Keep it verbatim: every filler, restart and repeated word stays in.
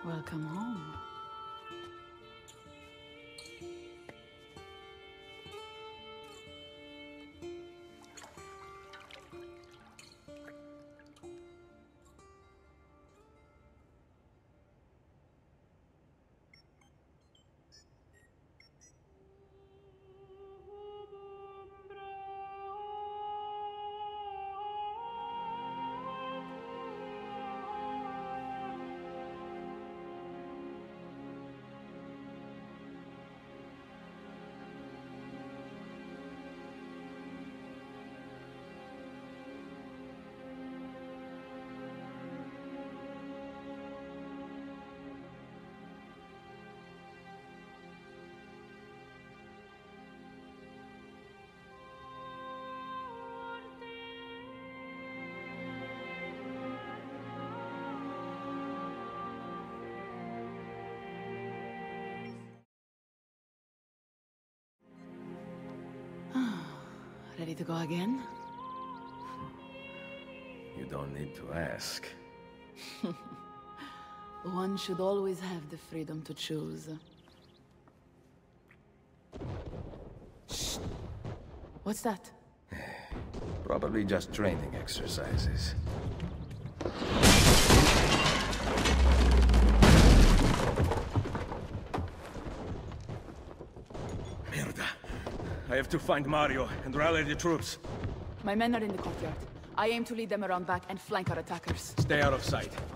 Welcome home. Ready to go again? You don't need to ask. One should always have the freedom to choose. Shh! What's that? Probably just training exercises. Merda. I have to find Mario and rally the troops. My men are in the courtyard. I aim to lead them around back and flank our attackers. Stay out of sight.